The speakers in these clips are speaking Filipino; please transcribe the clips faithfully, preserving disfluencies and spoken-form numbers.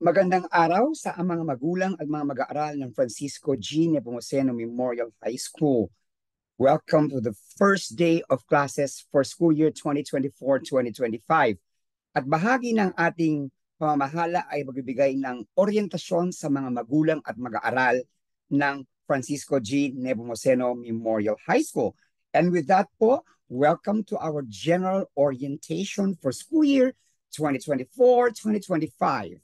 Magandang araw sa mga magulang at mga mag-aaral ng Francisco G. Nepomuceno Memorial High School. Welcome to the first day of classes for school year twenty twenty-four twenty twenty-five. At bahagi ng ating pamamahala ay magbibigay ng orientasyon sa mga magulang at mag-aaral ng Francisco G. Nepomuceno Memorial High School. And with that po, welcome to our general orientation for school year twenty twenty-four twenty twenty-five.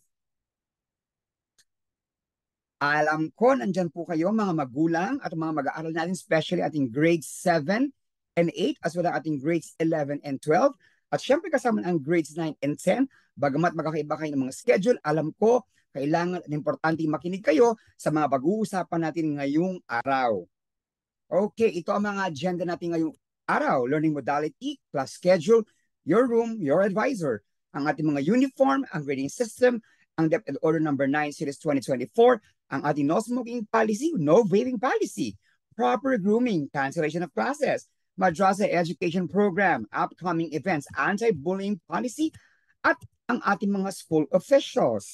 Alam ko, nandyan po kayo mga magulang at mga mag-aaral natin, especially ating grades seven and eight, as well as ating grades eleven and twelve. At syempre kasama ang grades nine and ten. Bagamat magkakaiba kayo ng mga schedule, alam ko, kailangan at importante makinig kayo sa mga pag-uusapan natin ngayong araw. Okay, ito ang mga agenda natin ngayong araw. Learning modality, class schedule, your room, your advisor. Ang ating mga uniform, ang grading system, ang D E P E D Order number nine Series twenty twenty-four, ang ating no smoking policy, no vaping policy, proper grooming, cancellation of classes, Madrasa Education Program, upcoming events, anti-bullying policy, at ang ating mga school officials.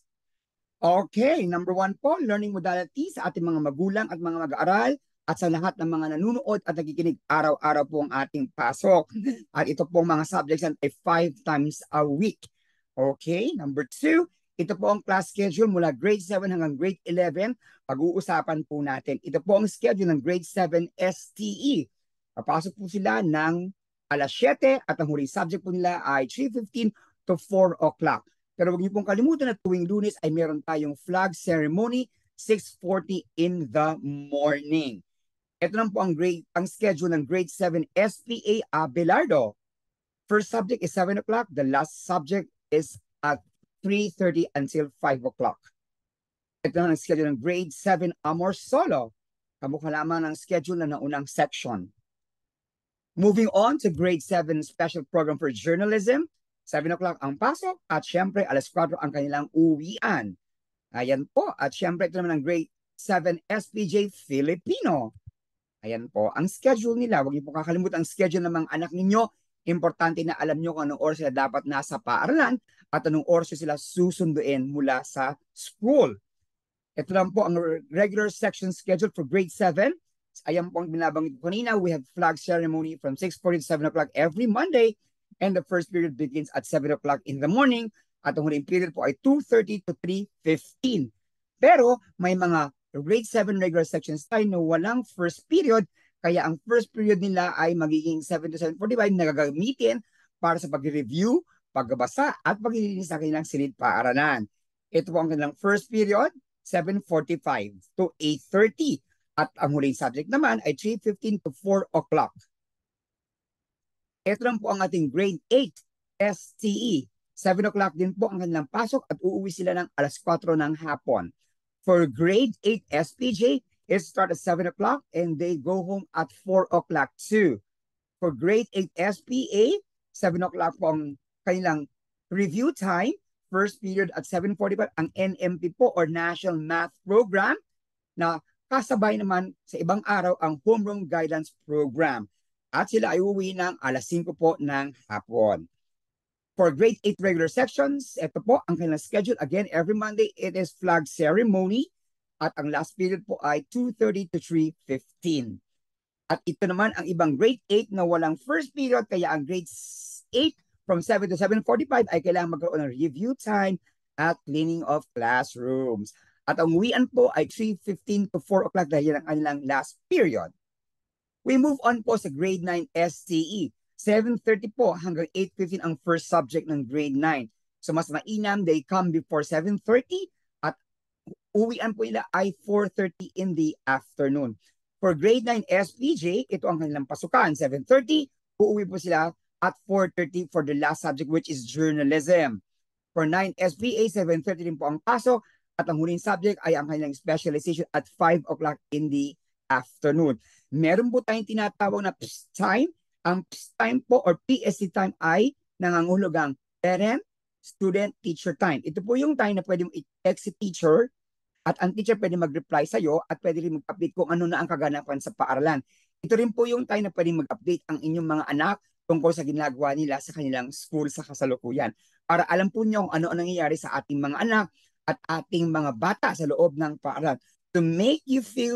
Okay, number one po, learning modality sa ating mga magulang at mga mag-aaral at sa lahat ng mga nanunood at nakikinig araw-araw po ang ating pasok. At ito po mga subjects ay five times a week. Okay, number two, ito po ang class schedule mula grade seven hanggang grade eleven. Pag-uusapan po natin. Ito po ang schedule ng grade seven S T E. Papasok po sila ng alas siyete at ang huling subject po nila ay three fifteen to four o'clock. Pero huwag niyo pong kalimutan na tuwing Lunes ay meron tayong flag ceremony six forty in the morning. Ito lang po ang grade ang schedule ng grade seven S P A Abelardo. First subject is seven o'clock. The last subject is at three thirty until five o'clock. Ito naman ang schedule ng grade seven Amor Solo. Kamukha lamang ng schedule na naunang section. Moving on to grade seven Special Program for Journalism. seven o'clock ang pasok at syempre alas kwatro ang kanilang uwian. Ayan po. At syempre ito naman ang grade seven S P J Filipino. Ayan po ang schedule nila. Huwag niyo po kakalimutan ang schedule ng mga anak ninyo. Importante na alam nyo kung anong oras sila dapat nasa paaralan at anong oras sila susunduin mula sa school. Ito lang po ang regular section schedule for grade seven. Ayan po ang binabanggit ko kanina. We have flag ceremony from six forty to seven o'clock every Monday. And the first period begins at seven o'clock in the morning. At ang huling period po ay two thirty to three fifteen. Pero may mga grade seven regular sections tayo na walang first period. Kaya ang first period nila ay magiging seven to seven forty-five na gagamitin para sa pag-review, pagbabasa, at paglilinis sa kanilang silid paaralan. Ito po ang kanilang first period, seven forty-five to eight thirty. At ang huling subject naman ay three fifteen to four o'clock. Ito lang po ang ating grade eight S T E. seven o'clock din po ang kanilang pasok at uuwi sila ng alas kwatro ng hapon. For grade eight S P J, it starts at seven o'clock and they go home at four o'clock too. For grade eight S P A, seven o'clock po ang kanilang review time. First period at seven forty-five. Ang N M P po or National Math Program na kasabay naman sa ibang araw ang Homeroom Guidance Program. At sila ay uwi ng alas singko po ng hapon. For grade eight regular sections, ito po ang kanilang schedule. Again, every Monday, it is flag ceremony. At ang last period po ay two thirty to three fifteen. At ito naman ang ibang grade eight na walang first period. Kaya ang grade eight from seven to seven forty-five ay kailangan magkaroon ng review time at cleaning of classrooms. At ang uwian po ay three fifteen to four o'clock dahil ang kanilang last period. We move on po sa grade nine S T E. seven thirty po hanggang eight fifteen ang first subject ng grade nine. So mas mainam, they come before seven thirty at uwian po nila ay four thirty in the afternoon. For grade nine S P J, ito ang kanilang pasukan. seven thirty, uuwi po sila at four thirty for the last subject which is journalism. For nine S P A, seven thirty din po ang pasok at ang huling subject ay ang kanilang specialization at five o'clock in the afternoon. Meron po tayong tinatawag na P S time. Ang P S time po or P S C time ay nangangahulugang parent, student, teacher time. Ito po yung time na pwede mo i-text si teacher at ang teacher pwede mag-reply sa'yo at pwede rin mag-update kung ano na ang kaganapan sa paaralan. Ito rin po yung time na pwede mag-update ang inyong mga anak tungkol sa ginagawa nila sa kanilang school sa kasalukuyan. Para alam po niyo kung ano ang nangyayari sa ating mga anak at ating mga bata sa loob ng paaralan to make you feel,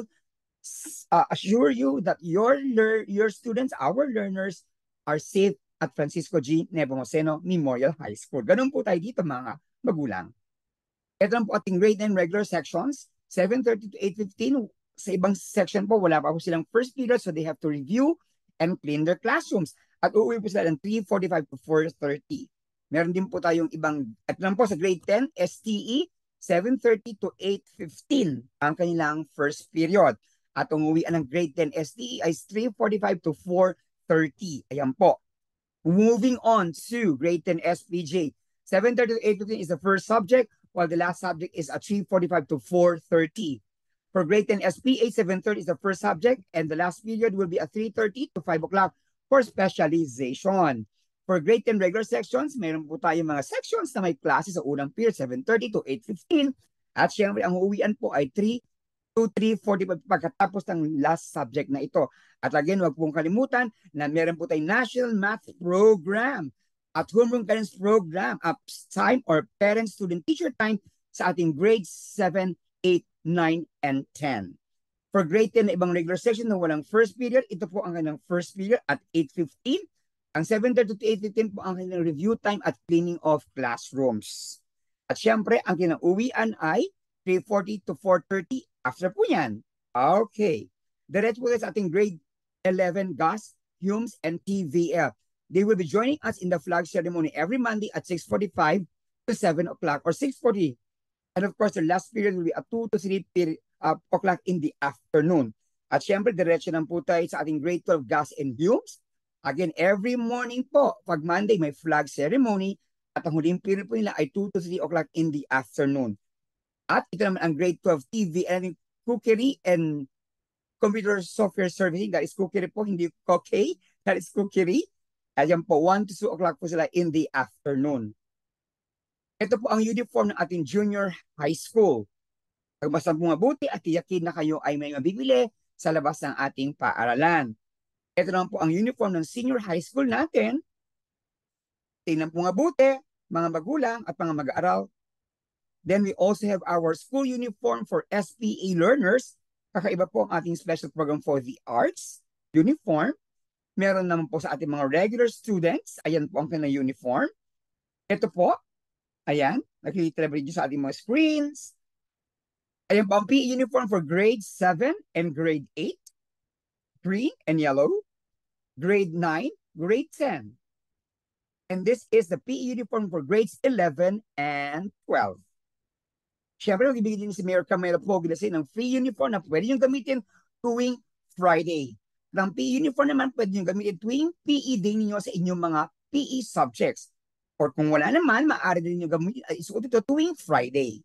uh, assure you that your your students, our learners, are safe at Francisco G. Nepomuceno Memorial High School. Ganun po tayo dito mga magulang. Ito lang po ating grade nine regular sections, seven thirty to eight fifteen. Sa ibang section po, wala pa po silang first period, so they have to review and clean their classrooms. At uuwi po sila ng three forty-five to four thirty. Meron din po tayong ibang, at lang po sa grade ten, S T E, seven thirty to eight fifteen ang kanilang first period. At umuwian ng grade ten S T E ay three forty-five to four thirty. Ayan po. Moving on to grade ten S P J, seven thirty to eight fifteen is the first subject, while the last subject is at three forty-five to four thirty. For grade ten S P A, seven thirty is the first subject, and the last period will be at three thirty to five o'clock for specialization. For grade ten regular sections, mayroon po tayong mga sections na may klase sa unang period, seven thirty to eight fifteen. At syempre, ang uuwian po ay three to three forty-five pagkatapos ng last subject na ito. At again, huwag pong kalimutan na meron po tayong National Math Program at Homeroom Guidance Program, UPS time or Parent-Student Teacher time sa ating grade seven, eight, nine, and ten. For grade ten na ibang regular section na walang first period, ito po ang kanilang first period at eight fifteen. Ang seven thirty to eight fifteen po ang kanilang review time at cleaning of classrooms. At syempre, ang kinauwian ay three forty to four thirty after po yan. Okay. Diretso po sa ating grade eleven, G A S, Humes, and T V L. They will be joining us in the flag ceremony every Monday at six forty-five to seven o'clock or six forty. And of course, the last period will be at two to three uh, o'clock in the afternoon. At syempre, diretso lang po tayo sa ating grade twelve, G A S, and Humes. Again, every morning po, pag Monday, may flag ceremony. At ang huling period po nila ay two to three o'clock in the afternoon. At ito naman ang grade twelve, T V L, cookery and computer software servicing. That is cookery po, hindi cookie. That is cookery. Ayan po, one to two o'clock po sila in the afternoon. Ito po ang uniform ng ating junior high school. Magbasa po mabuti at tiyakin na kayo ay may mabibili sa labas ng ating paaralan. Ito naman po ang uniform ng senior high school natin. Tingnan po mabuti, mga magulang at mga mag-aaral. Then we also have our school uniform for S P A learners. Kakaiba po ang ating special program for the arts uniform. Meron naman po sa ating mga regular students. Ayan po ang kanilang uniform. Ito po. Ayan, nakikita na sa ating mga screens. Ayan po ang P E uniform for grade seven and grade eight. Green and yellow. Grade nine, grade ten. And this is the P E uniform for grades eleven and twelve. Siyempre, magbibigay din si Mayor Camila Pogilasin ng free uniform na pwede nyo gamitin tuwing Friday. Ang P E uniform naman pwede nyo gamitin tuwing P E day ninyo sa inyong mga P E subjects. Or kung wala naman, maaari din nyo gamitin, isuot ito tuwing Friday.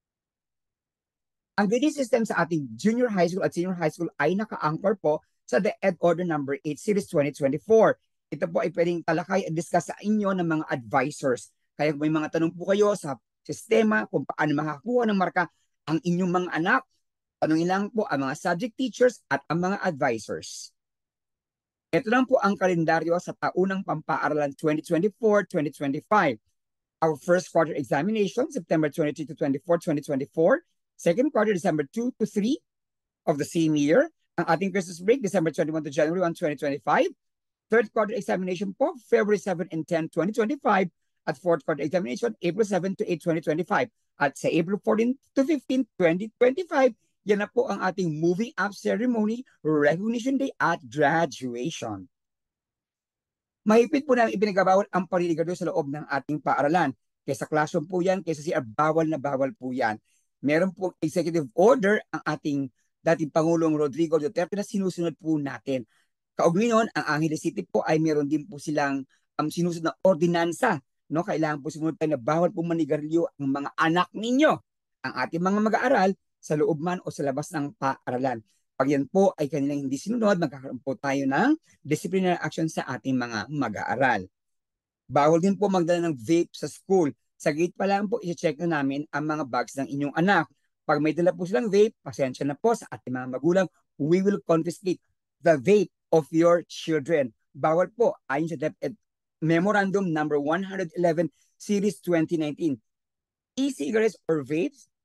Ang grading system sa ating junior high school at senior high school ay naka-anchor po sa the Ed Order number eight series twenty twenty-four. Ito po ay pwedeng talakay at discuss sa inyo ng mga advisors. Kaya kung may mga tanong po kayo sa sistema kung paano makakuha ng marka ang inyong mga anak, tanongin lang po ang mga subject teachers at ang mga advisors. Ito lang po ang kalendaryo sa taunang pampaaralan twenty twenty-four twenty twenty-five. Our first quarter examination, September twenty-three to twenty-four, twenty twenty-four. Second quarter, December two to three of the same year. Ang ating Christmas break, December twenty-first to January first, twenty twenty-five. Third quarter examination po, February seventh and tenth, twenty twenty-five. At fourth quarter examination, April seventh to eighth, twenty twenty-five. At sa April fourteenth to fifteenth, twenty twenty-five, yan na po ang ating moving up ceremony, recognition day, at graduation. Mahigpit po namin ipinagabawal ang paninigarilyo sa loob ng ating paaralan. Kaysa classroom po yan, kaysa siya bawal na bawal po yan. Meron po executive order ang ating dating Pangulong Rodrigo Duterte na sinusunod po natin. Kaugnay nun, ang Angeles City po ay meron din po silang um, sinusunod na ordinansa. No? Kailangan po sumunod tayo na bawal po manigarilyo ang mga anak ninyo, ang ating mga mag-aaral, sa loob man o sa labas ng paaralan. Pag yan po ay kanilang hindi sinunod, magkakaroon po tayo ng disciplinary action sa ating mga mag-aaral. Bawal din po magdala ng vape sa school. Sa gate pa lang po, i-check na namin ang mga bags ng inyong anak. Pag may dala po silang vape, pasensya na po sa ating mga magulang, we will confiscate the vape of your children. Bawal po, ayon sa DepEd Memorandum number one eleven series twenty nineteen. E-cigarettes or vapes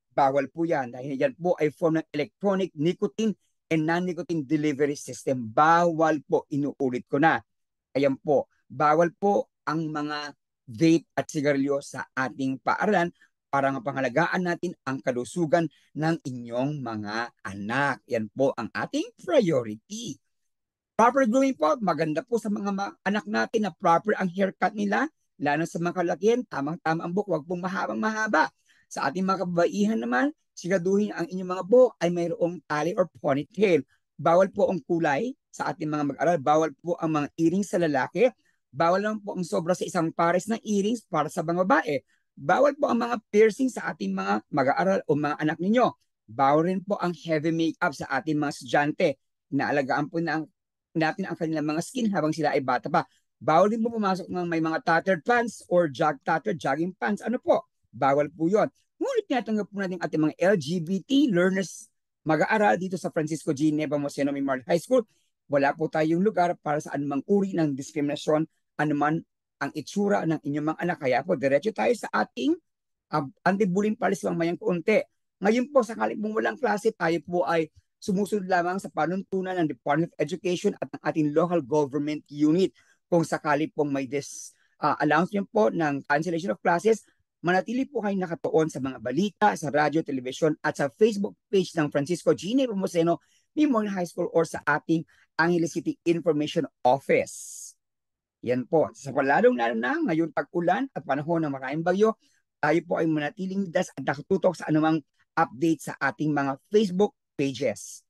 bawal po yan. Dahil yan po ay form ng electronic nicotine and non-nicotine delivery system. Bawal po, inuulit ko na. Ayan po, bawal po ang mga vape at sigarilyo sa ating paaralan para mapangalagaan natin ang kalusugan ng inyong mga anak. Yan po ang ating priority. Proper grooming po, maganda po sa mga anak natin na proper ang haircut nila, lalo sa mga kalakihan, tamang-tama ang buhok, huwag pong mahabang-mahaba. Sa ating mga kababaihan naman, siguraduhin ang inyong mga buhok ay mayroong tali or ponytail. Bawal po ang kulay sa ating mga mag-aral, bawal po ang mga earrings sa lalaki, bawal lang po ang sobra sa isang pares ng earrings para sa mga babae. Bawal po ang mga piercing sa ating mga mag-aaral o mga anak ninyo. Bawal rin po ang heavy makeup sa ating mga estudyante. Inaalagaan po na ang, natin ang kanilang mga skin habang sila ay bata pa. Bawal din po pumasok ng may mga tattered pants or jog tattered jogging pants. Ano po? Bawal po yun. Ngunit tinatanggap po natin ating mga L G B T learners mag-aaral dito sa Francisco G. Nepomuceno Memorial High School. Wala po tayong lugar para sa anumang uri ng diskriminasyon, anuman ang itsura ng inyong mga anak. Kaya po, diretso tayo sa ating uh, anti-bullying policy ng mayang kaunti. Ngayon po, sakali pong walang klase, tayo po ay sumusunod lamang sa panuntunan ng Department of Education at ng ating local government unit. Kung sakali pong may this uh, announcement po ng cancellation of classes, manatili po kayo nakatuon sa mga balita, sa radyo, television at sa Facebook page ng Francisco G. Nepomuceno Memorial High School or sa ating Angeles City Information Office. Yan po. Sa palalong-lalo na ngayon tag-ulan at panahon ng maraming bagyo, tayo po ay manatiling das at nakatutok sa anumang update sa ating mga Facebook pages.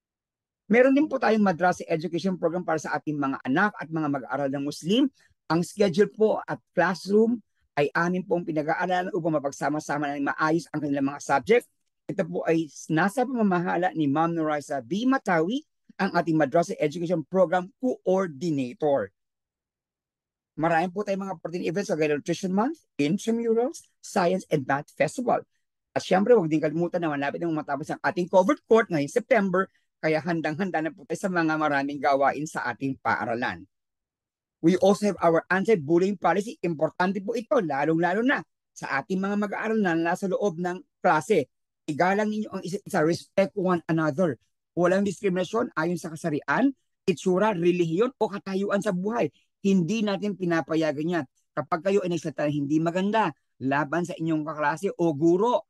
Meron din po tayong madrasa education program para sa ating mga anak at mga mag-aaral ng Muslim. Ang schedule po at classroom ay amin pong pinag-aaralan upang mapagsama-sama na maayos ang kanilang mga subject. Ito po ay nasa pamamahala ni Ma'am Noraisa B. Matawi, ang ating madrasa education program coordinator. Marami po tayong mga pertinent events sa Nutrition Month, Intramurals, Science and Math Festival. At syempre, huwag din kalimutan na malapit na matapos ang ating covered court ngayong September, kaya handang-handa na po tayo sa mga maraming gawain sa ating paaralan. We also have our anti-bullying policy. Importante po ito, lalong-lalo na sa ating mga mag-aaral na nasa loob ng klase. Igalang ninyo ang isa't isa, respect one another. Walang diskriminasyon ayon sa kasarian, itsura, relihiyon o katayuan sa buhay. Hindi natin pinapayagan yan. Kapag kayo ay nagsalita hindi maganda laban sa inyong kaklase o guro,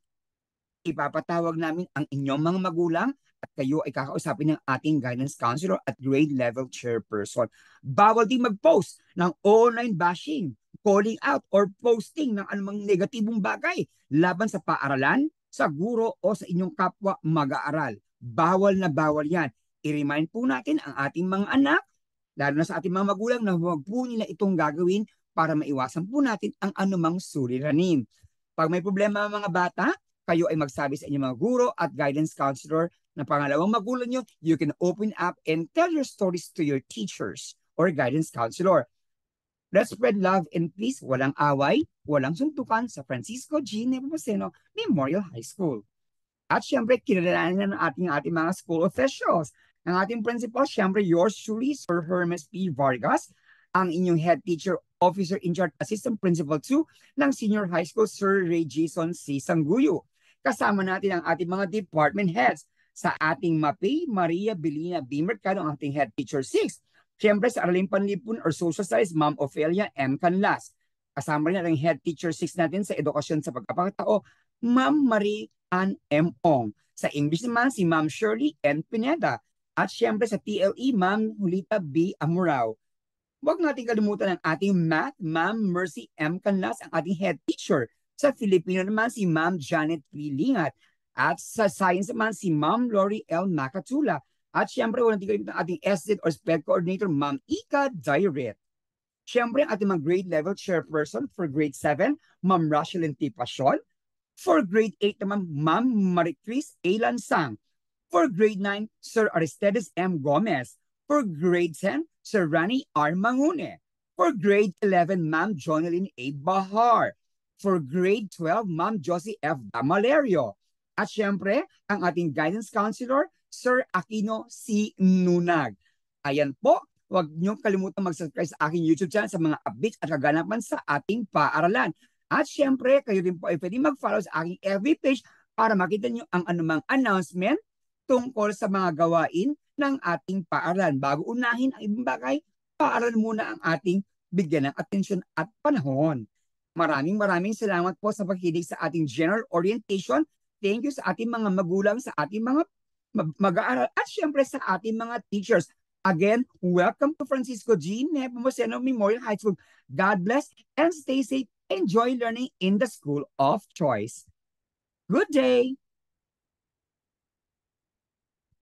ipapatawag namin ang inyong mga magulang at kayo ay kakausapin ng ating guidance counselor at grade level chairperson. Bawal din mag-post ng online bashing, calling out, or posting ng anumang negatibong bagay laban sa paaralan, sa guro o sa inyong kapwa mag-aaral. Bawal na bawal yan. I-remind po natin ang ating mga anak, lalo na sa ating mga magulang, na huwag po nila itong gagawin para maiwasan po natin ang anumang suliranin. Pag may problema ang mga bata, kayo ay magsabi sa inyong mga guro at guidance counselor na pangalawang magulang nyo, you can open up and tell your stories to your teachers or guidance counselor. Let's spread love and peace, walang away, walang suntukan sa Francisco G. Nepomuceno Memorial High School. At syempre, kinalanan ng ating, ating mga school officials. Ang ating principal, syempre, yours truly, Sir Hermes P. Vargas, ang inyong head teacher, officer in charge, assistant principal two ng senior high school, Sir Ray Jason C. Sangguyo. Kasama natin ang ating mga department heads. Sa ating M A P, Maria Belina B. Mercado, ang ating head teacher six. Syempre, sa Araling Panlipon or Social Studies, Ma'am Ophelia M. Canlas. Kasama rin ang head teacher six natin sa edukasyon sa pagkapakatao, Ma'am Marie Ann M. Ong. Sa English naman, si Ma'am Shirley N. Pineda. At syempre sa T L E, Ma'am Julita B. Amurao. Huwag natin kalimutan ang ating math, Ma'am Mercy M. Canlas, ang ating head teacher. Sa Filipino naman, si Ma'am Janet P. Lingat. At sa science naman, si Ma'am Lori L. Macatula. At syempre, walang kalimutan ang ating S Z or SPED coordinator, Ma'am Ika Dairet. Syempre, ang ating mga grade level chairperson for grade seven, Ma'am Rachelyn T. Pasyon. For grade eight naman, Ma'am Maricris A. Lansang. For grade nine, Sir Aristides M. Gomez. For grade ten, Sir Rani R. Mangune. For grade eleven, Ma'am Jonalyn A. Bahar. For grade twelve, Ma'am Josie F. Damalerio. At syempre, ang ating guidance counselor, Sir Aquino C. Nunag. Ayan po, huwag niyong kalimutan mag-subscribe sa aking YouTube channel sa mga updates at kaganapan sa ating paaralan. At syempre, kayo din po ay pwede mag-follow sa aking F B page para makita nyo ang anumang announcement tungkol sa mga gawain ng ating paaralan. Bago unahin ang ibang bagay, paaralan muna ang ating bigyan ng atensyon at panahon. Maraming maraming salamat po sa pakikinig sa ating general orientation. Thank you sa ating mga magulang, sa ating mga mag-aaral, at syempre sa ating mga teachers. Again, welcome to Francisco G. Nepomuceno Memorial High School. God bless and stay safe. Enjoy learning in the school of choice. Good day.